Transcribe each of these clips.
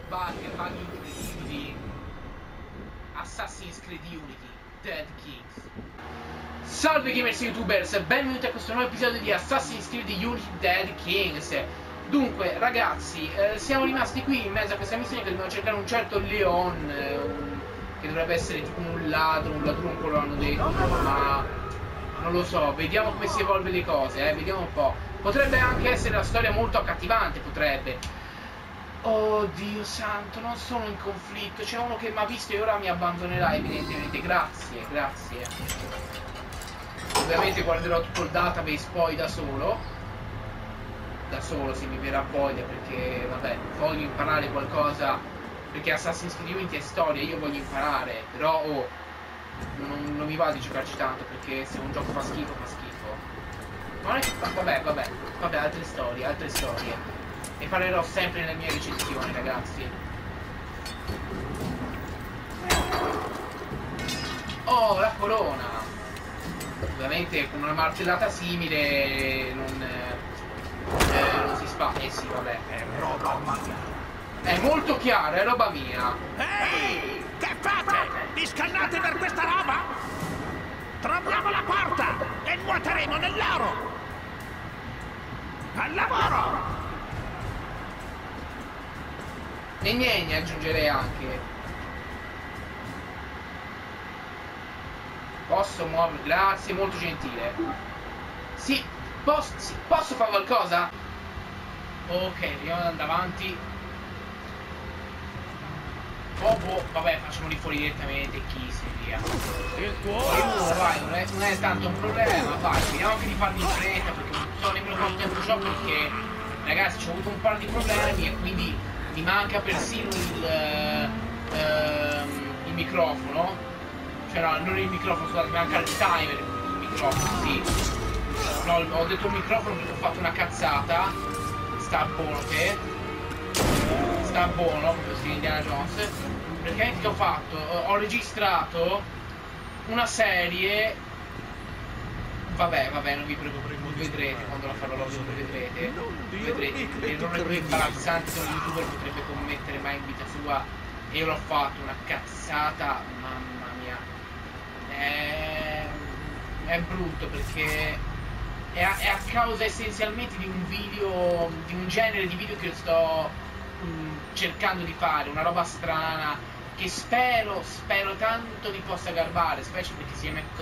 bug incredibili di Assassin's Creed Unity, Dead Kings. Salve gamers e youtubers, benvenuti a questo nuovo episodio di Assassin's Creed Unity Dead Kings. Dunque ragazzi, siamo rimasti qui in mezzo a questa missione che dobbiamo cercare un certo Leon, che dovrebbe essere tipo un ladro, un po' lo hanno detto, ma non lo so, vediamo come si evolve le cose, vediamo un po'. Potrebbe anche essere una storia molto accattivante, potrebbe. Oh Dio santo, non sono in conflitto, c'è uno che mi ha visto e ora mi abbandonerà evidentemente, grazie. Ovviamente guarderò tutto il database poi da solo se mi verrà voglia, perché vabbè, voglio imparare qualcosa, perché Assassin's Creed Unity è storia, io voglio imparare, però non mi va di giocarci tanto, perché se un gioco fa schifo, fa schifo. Non è che vabbè, altre storie. Ne parlerò sempre nelle mie recensioni, ragazzi. Oh, la corona! Ovviamente con una martellata simile non si spacca. Sì, vabbè, è roba mia. È molto chiaro, è roba mia. Ehi! Che fate? Vi scannate per questa roba? Troviamo la porta e nuoteremo nell'oro! Al lavoro! E niente, aggiungerei anche. Posso muovere? Grazie, molto gentile. Sì, posso fare qualcosa? Ok, andiamo ad andare avanti. Oh, vabbè, facciamoli fuori direttamente, Kiss e via. Il tuo? Vai, non è tanto un problema, vai, vediamo anche di farmi in fretta, perché non so nemmeno quanto tempo gioco, perché ragazzi ho avuto un par di problemi e quindi mi manca persino il microfono. Cioè no, non il microfono, scusate, mi manca il timer, il microfono, sì. No, ho detto il microfono perché ho fatto una cazzata. Sta buono proprio stile Indiana Jones. Praticamente che ho fatto? Ho registrato una serie. Vabbè, non vi preoccupate, vedrete quando la farò, vedrete l'errore più imbarazzante che un youtuber potrebbe commettere mai in vita sua, e io l'ho fatto, una cazzata, mamma mia. È brutto perché è a causa essenzialmente di un video, di un genere di video che sto cercando di fare, una roba strana che spero tanto vi possa garbare, specie perché se mi è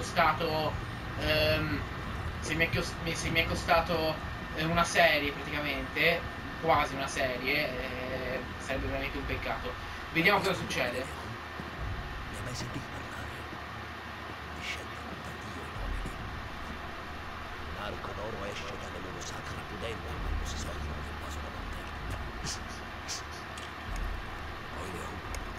costato una serie, praticamente quasi una serie, sarebbe veramente un peccato. Vediamo cosa succede. Mi hai mai sentito parlare di scegliere da Dio i uomini? L'arco d'oro esce dalle loro sacre pudenti quando si sogliono del vaso da lanterna. Poi Leon.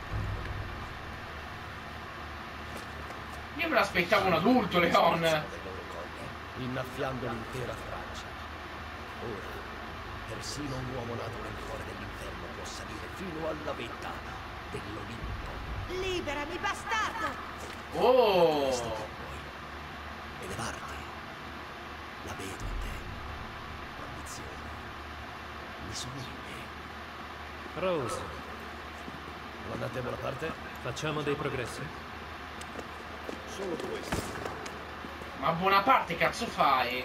Io me l'aspettavo un adulto, Leon. Le loro coglie, innaffiando l'intera Francia. Ora, persino un uomo nato nel cuore dell'inferno può salire fino alla vetta dell'Olimpo. Liberami, bastardo! Oh! Elevarti. La vedo in te. L'ambizione. Mi sono in me. Rose, Non andate a buona parte? facciamo dei progressi? Solo questo. Ma buona parte cazzo fai?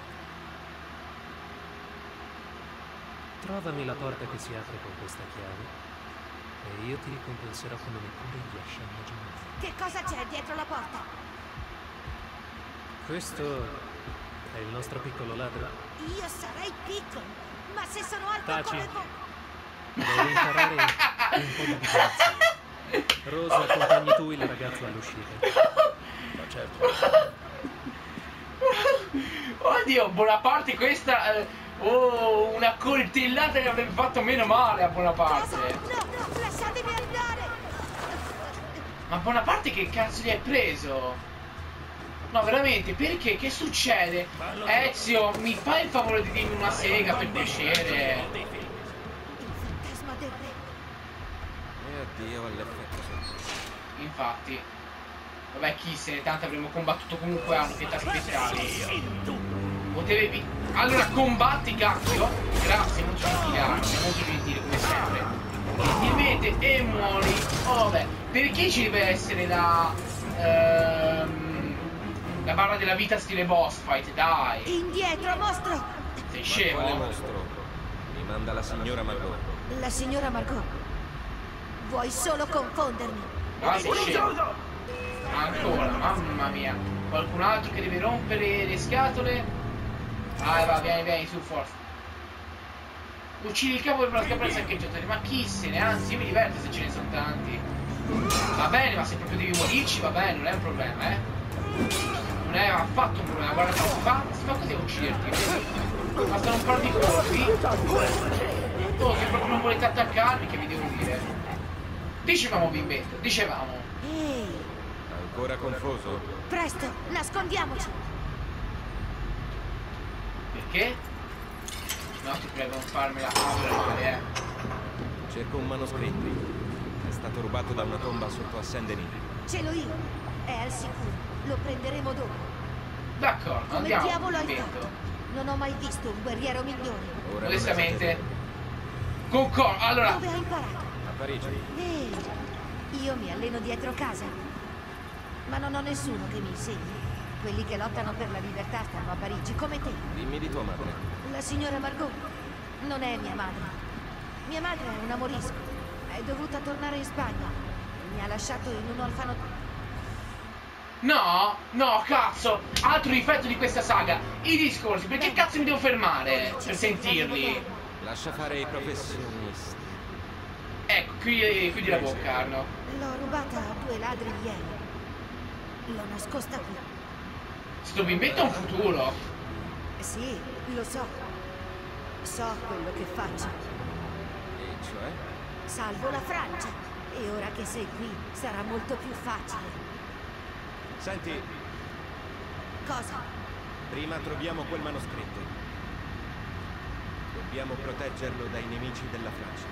Trovami la porta che si apre con questa chiave e io ti ricompenserò come neppure riesci a immaginare. Che cosa c'è dietro la porta? Questo è il nostro piccolo ladro. Io sarei piccolo, ma se sono alto Taci. come voi... Devi imparare un po' di diplomazia. Rose, accompagni tu il ragazzo all'uscita. Ma certo. Oddio, Bonaparte questa. Oh, una coltellata che avrebbe fatto meno male a Bonaparte. No, lasciatemi andare! Ma Bonaparte che cazzo gli hai preso? No, veramente, perché? Che succede? Ezio, mi fai il favore di dirmi una sega per piacere? Il fantasma del re. E addio all'effetto sorpresa. Infatti. Vabbè, chi se ne, tanto avremmo combattuto comunque, hanno pietà speciali. Potevi. Allora combatti, cacchio. Grazie, molto gentile, molto gentile come sempre. Gentilmente niente e muori. Oh, vabbè, perché ci deve essere la barra della vita stile boss fight, dai. Indietro, mostro! Sei Ma scemo? quale mostro? Mi manda la signora Margot. La signora Margot. Vuoi solo confondermi? Ah, sei scemo. Ancora, mamma mia. Qualcun altro che deve rompere le scatole? Ah, va, vieni, su, forza. Uccidi il capo per scappare il saccheggiatore. Ma chi se ne? Anzi, io mi diverto se ce ne sono tanti. Va bene, ma se proprio devi morirci, va bene, non è un problema, eh. Non è affatto un problema. Guarda, si fa così a ucciderti. Bastano un par di colpi. Oh, se proprio non volete attaccarmi, che vi devo dire? Dicevamo, bimbetto, dicevamo. Ehi, Ancora confuso? presto, nascondiamoci! Perché? No, ti prego, non farmela male, Cerco un manoscritto. È stato rubato da una tomba sotto a Saint-Denis. Ce l'ho io. È al sicuro. Lo prenderemo dopo. D'accordo, Come andiamo. diavolo hai bimbetto. fatto? Non ho mai visto un guerriero migliore. Ora non Onestamente. esagero. Concordo. Allora, Dove hai imparato? A Parigi. Ehi, io mi alleno dietro casa. Ma non ho nessuno che mi insegni. Quelli che lottano per la libertà stanno a Parigi, come te. Dimmi di tua madre. La signora Margot non è mia madre. Mia madre è una morisca. È dovuta tornare in Spagna. Mi ha lasciato in un orfanotrofio. no, cazzo. Altro difetto di questa saga. I discorsi. Perché cazzo mi devo fermare per sentirli? Lascia fare i professionisti. Ecco, chiudi la bocca, Arno. L'ho rubata a 2 ladri ieri. L'ho nascosta qui. Sto bimbetto ha un futuro. Sì, lo so. So quello che faccio. E cioè? Salvo la Francia. E ora che sei qui, sarà molto più facile. Senti, Cosa? prima troviamo quel manoscritto. Dobbiamo proteggerlo dai nemici della Francia.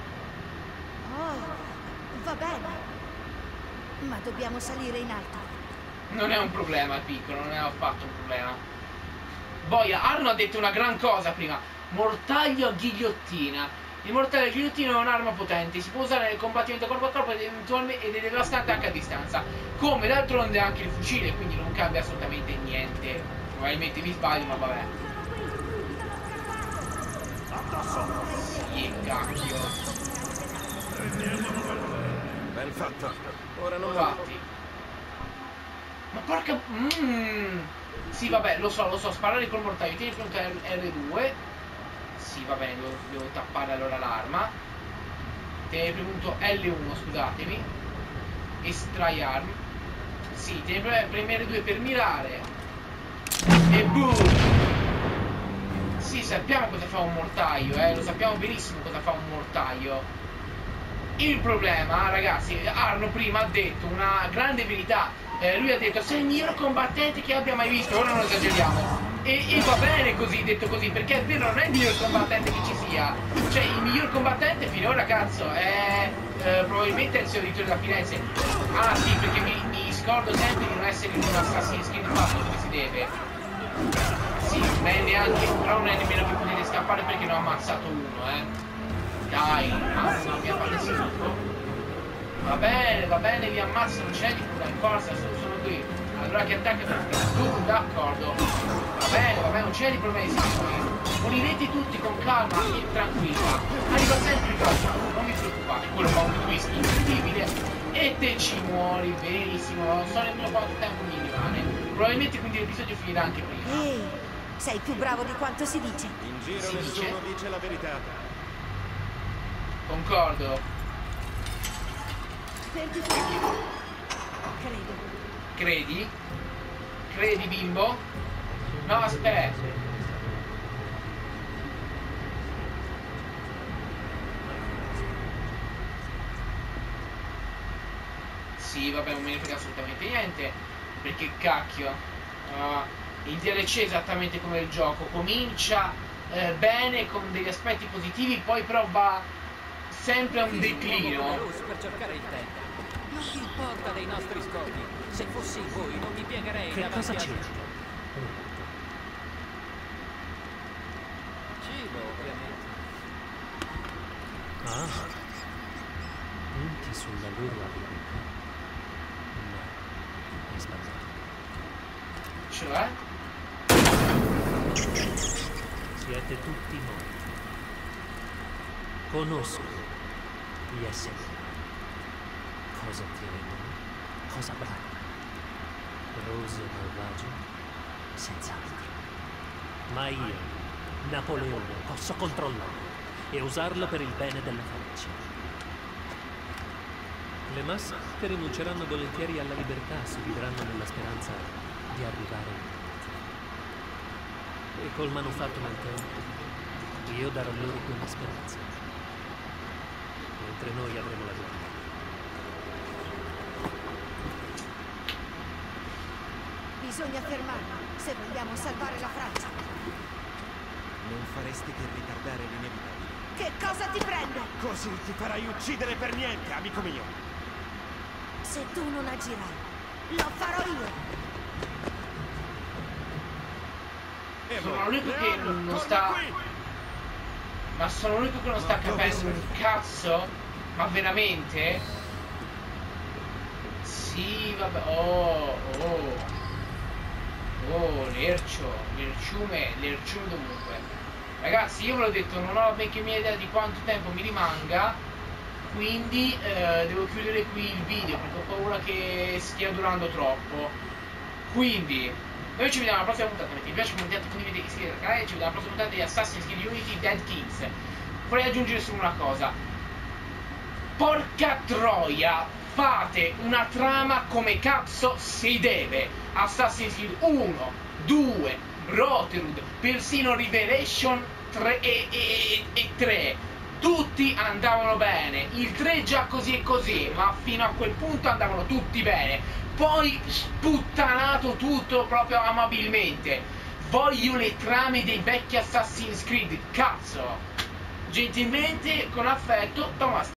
Oh, va bene. Ma dobbiamo salire in alto. Non è un problema, piccolo, non è affatto un problema. Boia, Arno ha detto una gran cosa prima. Mortaglio a ghigliottina. Il mortaglio a ghigliottina è un'arma potente, si può usare nel combattimento corpo a corpo ed è devastante anche a distanza. Come d'altronde anche il fucile, quindi non cambia assolutamente niente. Probabilmente mi sbaglio, ma vabbè. Sì, cacchio. Ben fatto. Ora non Infatti. Ma porca... Sì, vabbè, lo so, sparare col mortaio. Tieni pronto R2. Sì, va bene, devo tappare allora l'arma. Tieni premuto L1, scusatemi. Estrai arm. Sì, tieni premere 2 per mirare. E boom! Sì, sappiamo cosa fa un mortaio, lo sappiamo benissimo cosa fa un mortaio. Il problema, ragazzi, Arno prima ha detto una grande verità. Lui ha detto sei il miglior combattente che abbia mai visto. Ora non esageriamo. E va bene così, detto così, perché è vero, non è il miglior combattente che ci sia. Cioè, il miglior combattente finora, cazzo, è probabilmente Ezio Auditore da Firenze. Ah sì, perché mi scordo sempre di non essere in un Assassin's Creed fatto come si deve. Sì, non è neanche, però non è nemmeno che potete scappare perché ne ho ammazzato uno, Dai, mamma mia, fate schifo. Va bene, vi ammazzo, non c'è di problema, forza, sono qui. Allora che attacca tu, d'accordo. Va bene, non c'è di problemi, morirete tutti con calma e tranquilla. Arriva sempre il prossimo, non vi preoccupate, quello fa un twist incredibile. E te ci muori, benissimo, non so nemmeno quanto tempo mi rimane. Probabilmente quindi l'episodio finirà anche prima. Ehi, sei più bravo di quanto si dice. In giro Si nessuno dice? dice la verità. Concordo. Perdi tu. Credo. Credi? Credi, bimbo? No, aspetta. Sì, vabbè, non me ne frega assolutamente niente. Perché cacchio. Il DLC è esattamente come il gioco. Comincia bene, con degli aspetti positivi, poi però va sempre a un declino. Per cercare il tempo. Non ti importa dei nostri scopi. Se fossi voi non mi piegherei Che davanti cosa a... c'è? Cibo, ovviamente. Ah, basati sulla loro abilità. No, hai sbagliato. Cioè? Siete tutti morti. Conosco gli esseri umani. Cosa temono, cosa bramano. Rose malvagio? Senz'altro. Ma io, Napoleone, posso controllarlo e usarlo per il bene della Francia. Le masse che rinunceranno volentieri alla libertà si vivranno nella speranza di arrivare in morte. E col manufatto nel tempo, io darò loro quella speranza. Mentre noi avremo la vittoria. Bisogna fermarlo se vogliamo salvare la Francia. Non faresti che ritardare l'inevitabile. Che cosa ti prende? Così ti farai uccidere per niente, amico mio. Se tu non agirai, lo farò io. Sono l'unico che non sta... Ma sono l'unico che non sta capendo un cazzo? Ma veramente? Sì, vabbè. Oh, l'erciume dovunque. Ragazzi, io ve l'ho detto, non ho la benché mia idea di quanto tempo mi rimanga, quindi devo chiudere qui il video perché ho paura che stia durando troppo. Quindi noi ci vediamo alla prossima puntata. Se vi piace, commentate, condividete, iscrivetevi al canale. Ci vediamo alla prossima puntata di Assassin's Creed Unity Dead Kings. Vorrei aggiungere solo una cosa. Porca troia, fate una trama come cazzo si deve. Assassin's Creed 1, 2, Brotherhood, persino Revelation 3 e 3. Tutti andavano bene. Il 3 già così e così, ma fino a quel punto andavano tutti bene. Poi sputtanato tutto proprio amabilmente. Voglio le trame dei vecchi Assassin's Creed, cazzo. Gentilmente, con affetto, Thomas.